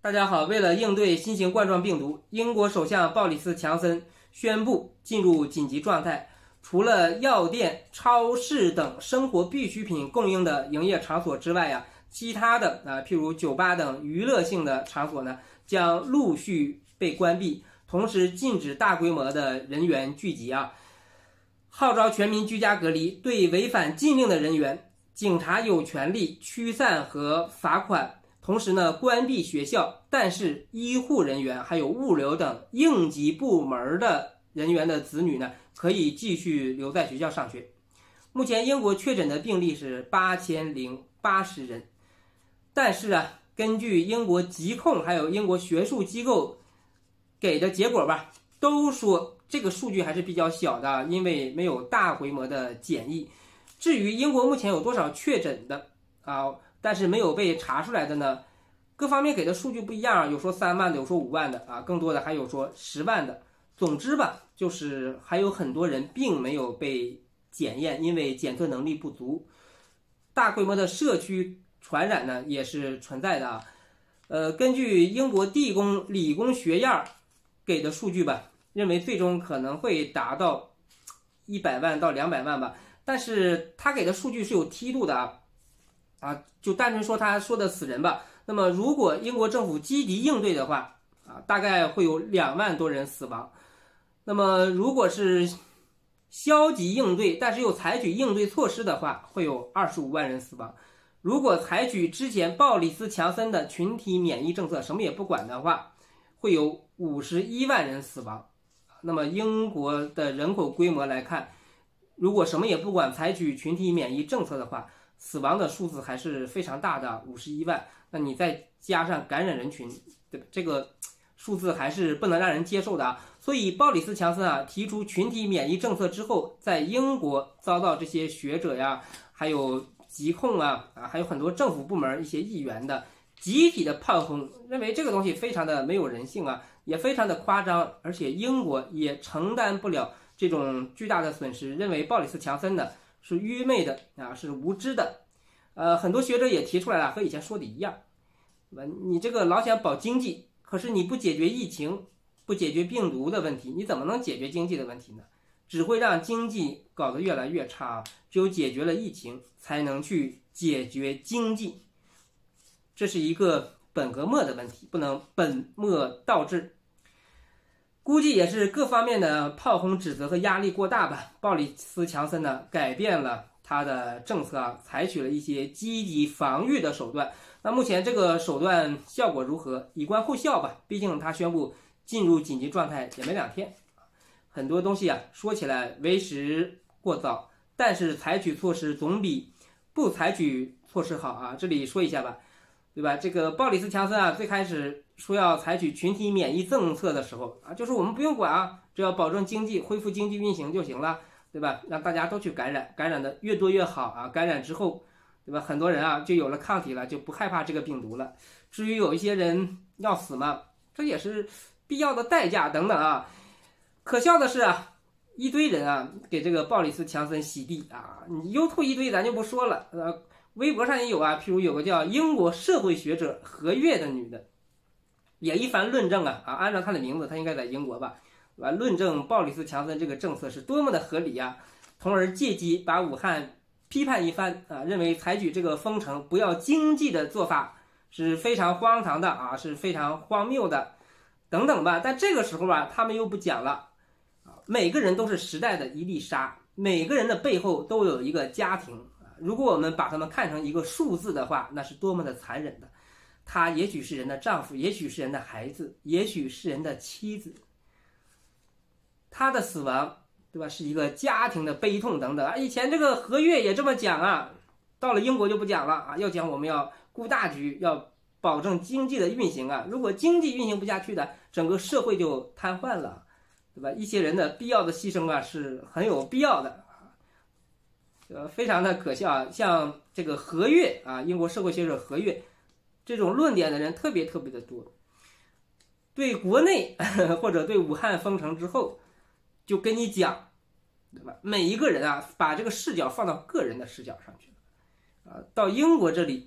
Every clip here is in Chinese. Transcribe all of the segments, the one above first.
大家好，为了应对新型冠状病毒，英国首相鲍里斯·强森宣布进入紧急状态。除了药店、超市等生活必需品供应的营业场所之外其他的譬如酒吧等娱乐性的场所呢，将陆续被关闭，同时禁止大规模的人员聚集号召全民居家隔离。对违反禁令的人员，警察有权利驱散和罚款。同时呢，关闭学校，但是医护人员还有物流等应急部门的人员的子女呢，可以继续留在学校上学。目前英国确诊的病例是8080人，但是根据英国疾控还有英国学术机构给的结果都说这个数据还是比较小的，因为没有大规模的检疫。至于英国目前有多少确诊的但是没有被查出来的呢，各方面给的数据不一样，有说3万的，有说5万的更多的还有说10万的。总之就是还有很多人并没有被检验，因为检测能力不足。大规模的社区传染呢也是存在的根据英国地工理工学院给的数据认为最终可能会达到100万到200万但是他给的数据是有梯度的就单纯说他说的死人那么如果英国政府积极应对的话大概会有2万多人死亡。那么如果是消极应对，但是又采取应对措施的话，会有25万人死亡。如果采取之前鲍里斯·强森的群体免疫政策，什么也不管的话，会有51万人死亡。那么英国的人口规模来看，如果什么也不管，采取群体免疫政策的话，死亡的数字还是非常大的，51万。那你再加上感染人群，对吧？这个数字还是不能让人接受的所以鲍里斯·强森提出群体免疫政策之后，在英国遭到这些学者还有疾控还有很多政府部门一些议员的集体的炮轰，认为这个东西非常的没有人性也非常的夸张，而且英国也承担不了这种巨大的损失，认为鲍里斯·强森呢是愚昧的是无知的。很多学者也提出来了，和以前说的一样，你这个老想保经济，可是你不解决疫情，不解决病毒的问题，你怎么能解决经济的问题呢？只会让经济搞得越来越差。只有解决了疫情，才能去解决经济。这是一个本革末的问题，不能本末倒置。估计也是各方面的炮轰指责和压力过大鲍里斯·强森呢改变了他的政策采取了一些积极防御的手段。那目前这个手段效果如何？以观后效毕竟他宣布进入紧急状态也没2天，很多东西说起来为时过早，但是采取措施总比不采取措施好这里说一下对吧？这个鲍里斯·强森最开始说要采取群体免疫政策的时候就是我们不用管只要保证经济恢复经济运行就行了，对吧？让大家都去感染，感染的越多越好感染之后，对吧？很多人就有了抗体了，就不害怕这个病毒了。至于有一些人要死这也是必要的代价等等可笑的是一堆人给这个鲍里斯·强森洗地你优吐一堆咱就不说了微博上也有譬如有个叫英国社会学者何月的女的，也一番论证按照她的名字，她应该在英国论证鲍里斯·强森这个政策是多么的合理从而借机把武汉批判一番认为采取这个封城不要经济的做法是非常荒唐的是非常荒谬的等等但这个时候他们又不讲了每个人都是时代的一粒沙，每个人的背后都有一个家庭如果我们把他们看成一个数字的话，那是多么的残忍的。他也许是人的丈夫，也许是人的孩子，也许是人的妻子，他的死亡对吧是一个家庭的悲痛等等以前这个何月也这么讲到了英国就不讲了要讲我们要顾大局，要保证经济的运行如果经济运行不下去的，整个社会就瘫痪了，对吧？一些人的必要的牺牲是很有必要的非常的可笑像这个何月英国社会学者何月这种论点的人特别的多。对国内或者对武汉封城之后就跟你讲，对吧？每一个人把这个视角放到个人的视角上去了到英国这里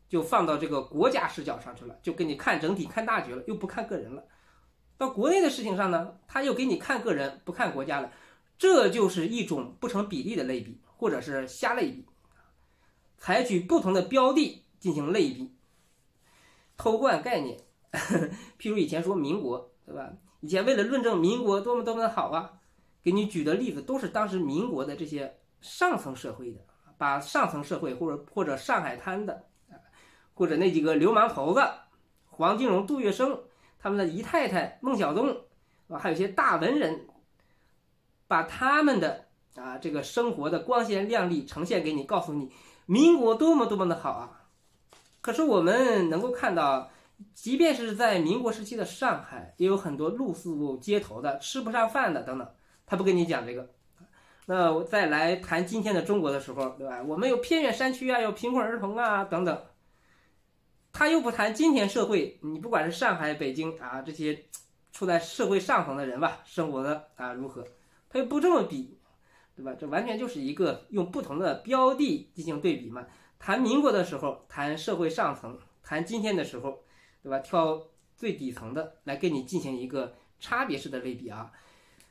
就放到这个国家视角上去了，就给你看整体、看大局了，又不看个人了。到国内的事情上呢，他又给你看个人，不看国家了，这就是一种不成比例的类比，或者是瞎类比，采取不同的标的进行类比，偷换概念。譬如以前说民国，对吧？以前为了论证民国多么多么的好啊，给你举的例子都是当时民国的这些上层社会的，把上层社会或者上海滩的，或者那几个流氓头子，黄金荣、杜月笙，他们的姨太太孟小冬，还有一些大文人，把他们的这个生活的光鲜亮丽呈现给你，告诉你民国多么多么的好啊。可是我们能够看到，即便是在民国时期的上海，也有很多露宿街头的、吃不上饭的等等，他不跟你讲这个。那我再来谈今天的中国的时候，对吧？我们有偏远山区啊，有贫困儿童啊等等，他又不谈今天社会，你不管是上海、北京啊这些处在社会上层的人吧，生活的如何，他又不这么比，对吧？这完全就是一个用不同的标的进行对比嘛。谈民国的时候谈社会上层，谈今天的时候，对吧？挑最底层的来给你进行一个差别式的类比啊。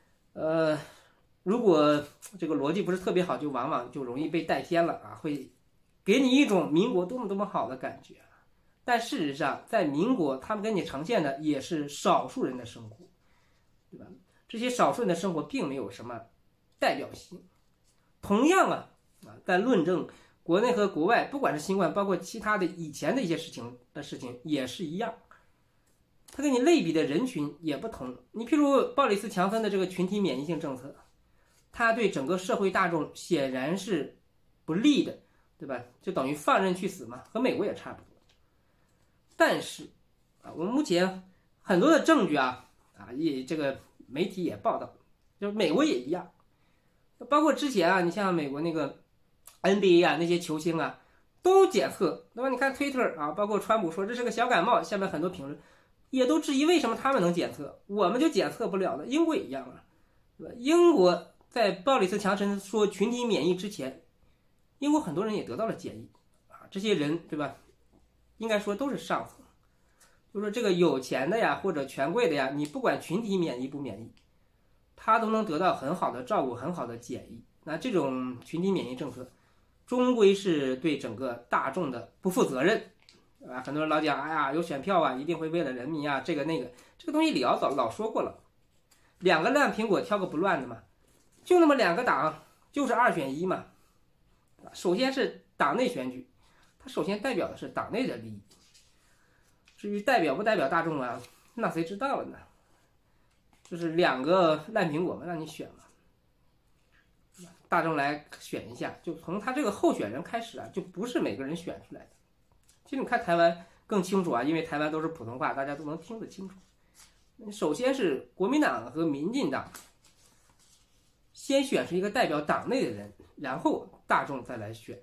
如果这个逻辑不是特别好，就往往就容易被带偏了啊，会给你一种民国多么多么好的感觉。但事实上，在民国，他们给你呈现的也是少数人的生活，对吧？这些少数人的生活并没有什么代表性。同样在论证国内和国外，不管是新冠，包括其他的以前的一些事情也是一样。他给你类比的人群也不同。你譬如鲍里斯·强森的这个群体免疫性政策，他对整个社会大众显然是不利的，对吧？就等于放任去死嘛，和美国也差不多。但是我们目前很多的证据也这个媒体也报道，就是美国也一样，包括之前你像美国那个 NBA 那些球星都检测，对吧？你看 Twitter 包括川普说这是个小感冒，下面很多评论也都质疑为什么他们能检测，我们就检测不了呢？英国也一样对吧？英国在鲍里斯·强森说群体免疫之前，英国很多人也得到了检疫这些人对吧？应该说都是上层，就是说这个有钱的或者权贵的你不管群体免疫不免疫，他都能得到很好的照顾，很好的检疫。那这种群体免疫政策，终归是对整个大众的不负责任，对吧？很多人老讲，有选票一定会为了人民这个那个，这个东西李敖老说过了，两个烂苹果挑个不烂的嘛，就那么两个党，就是2选1嘛。首先是党内选举，它首先代表的是党内的利益，至于代表不代表大众那谁知道了呢？就是两个烂苹果嘛，让你选嘛，大众来选一下，就从他这个候选人开始就不是每个人选出来的。其实你看台湾更清楚因为台湾都是普通话，大家都能听得清楚。首先是国民党和民进党先选出一个代表党内的人，然后大众再来选。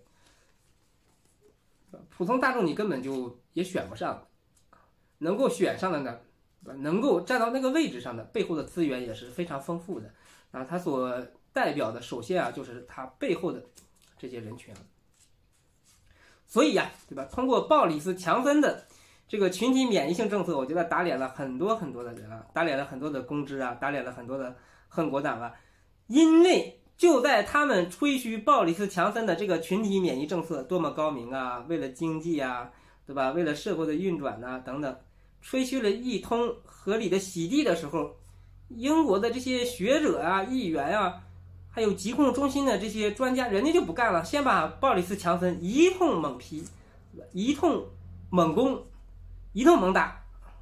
普通大众你根本就也选不上，能够选上的呢，能够站到那个位置上的背后的资源也是非常丰富的他所代表的首先就是他背后的这些人群所以对吧？通过鲍里斯·强森的这个群体免疫性政策，我觉得打脸了很多很多的人打脸了很多的公知打脸了很多的恨国党因为就在他们吹嘘鲍里斯·强森的这个群体免疫政策多么高明为了经济对吧？为了社会的运转等等，吹嘘了一通合理的洗地的时候，英国的这些学者议员还有疾控中心的这些专家，人家就不干了，先把鲍里斯·强森一通猛批，一通猛攻，一通猛打。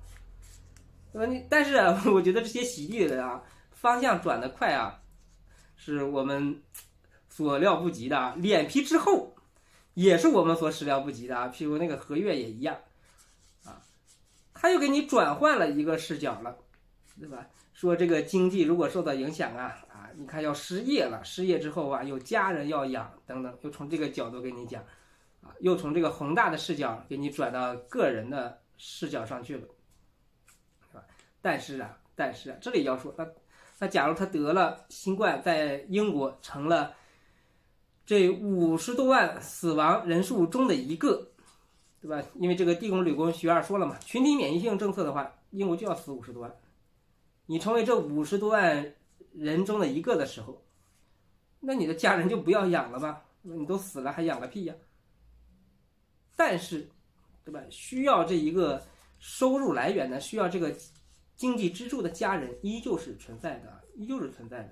但是我觉得这些洗地的人方向转得快是我们所料不及的脸皮之厚也是我们所始料不及的譬如那个何月也一样他又给你转换了一个视角了，对吧？说这个经济如果受到影响你看要失业了，失业之后有家人要养等等，又从这个角度给你讲又从这个宏大的视角给你转到个人的视角上去了，是吧？但是这里要说那假如他得了新冠，在英国成了这50多万死亡人数中的一个， 对吧？因为这个地宫吕公徐二说了嘛，群体免疫性政策的话，英国就要死50多万。你成为这50多万人中的一个的时候，那你的家人就不要养了吧？你都死了还养个屁呀？但是，对吧？需要这一个收入来源呢，需要这个经济支柱的家人依旧是存在的，依旧是存在的。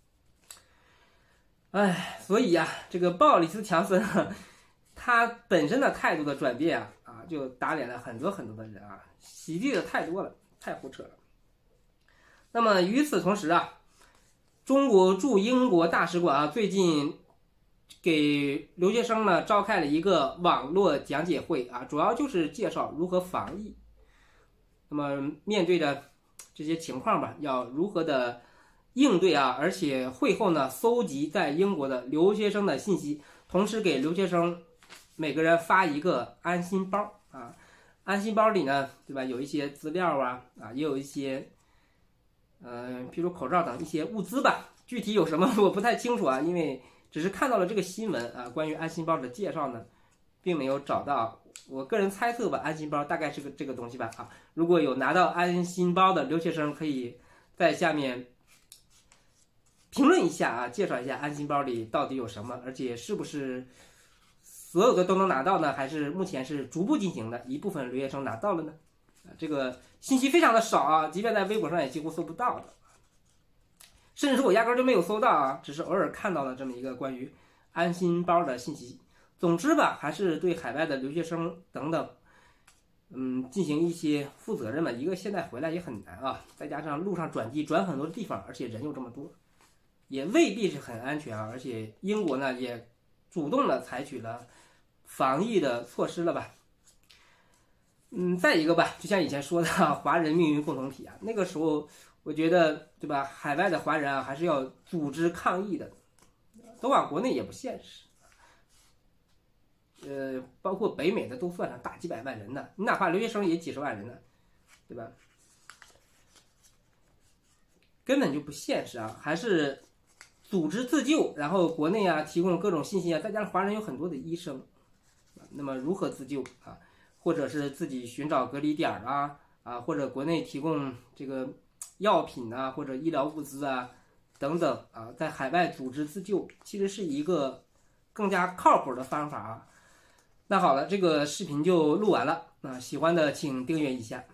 哎，所以呀，这个鲍里斯·强森他本身的态度的转变就打脸了很多很多的人洗地的太多了，太胡扯了。那么与此同时中国驻英国大使馆最近给留学生呢召开了一个网络讲解会主要就是介绍如何防疫。那么面对着这些情况吧，要如何的应对而且会后呢搜集在英国的留学生的信息，同时给留学生每个人发一个安心包安心包里呢，对吧，有一些资料也有一些比如口罩等一些物资吧，具体有什么我不太清楚因为只是看到了这个新闻关于安心包的介绍呢，并没有找到。我个人猜测吧，安心包大概是这个东西吧如果有拿到安心包的留学生，可以在下面评论一下介绍一下安心包里到底有什么，而且是不是所有的都能拿到呢？还是目前是逐步进行的，一部分留学生拿到了呢？这个信息非常的少即便在微博上也几乎搜不到的，甚至是我压根就没有搜到只是偶尔看到了这么一个关于安心包的信息。总之吧，还是对海外的留学生等等，进行一些负责任吧。一个现在回来也很难再加上路上转机转很多地方，而且人又这么多，也未必是很安全而且英国呢也主动的采取了防疫的措施了吧。再一个吧，就像以前说的华人命运共同体那个时候我觉得，对吧，海外的华人还是要组织抗议的，都往国内也不现实。包括北美的都算上大几百万人呢，你哪怕留学生也几十万人呢，对吧？根本就不现实还是组织自救，然后国内提供各种信息再加上华人有很多的医生，那么如何自救或者是自己寻找隔离点或者国内提供这个药品或者医疗物资等等在海外组织自救，其实是一个更加靠谱的方法那好了，这个视频就录完了喜欢的请订阅一下。